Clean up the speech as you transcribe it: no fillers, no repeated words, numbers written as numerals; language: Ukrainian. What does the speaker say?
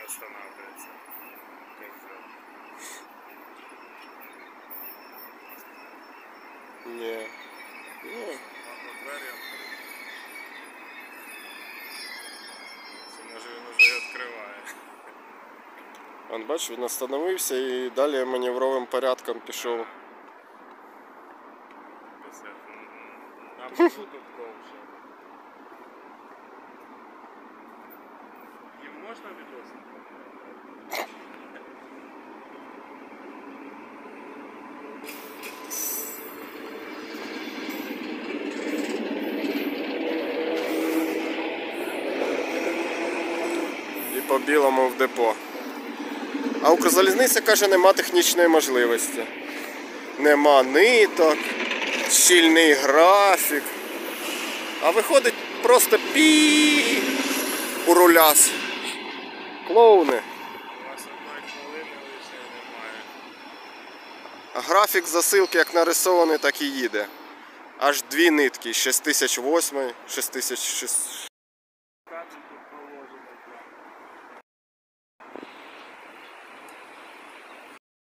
останавливается. Ні. Ні. Ладно, двері. Це може він уже і відкриває. Он, бачиш, він остановився і далі маневровим порядком пішов. Нам тут довше. Їм можна відосити? І по білому в депо. А Укрзалізниця каже, нема технічної можливості. Нема ниток, щільний графік. А виходить просто пі у руляс. Клоуни. У вас одної хвилини лише немає. А графік засилки як нарисований, так і їде. Аж дві нитки, 6008, 6006.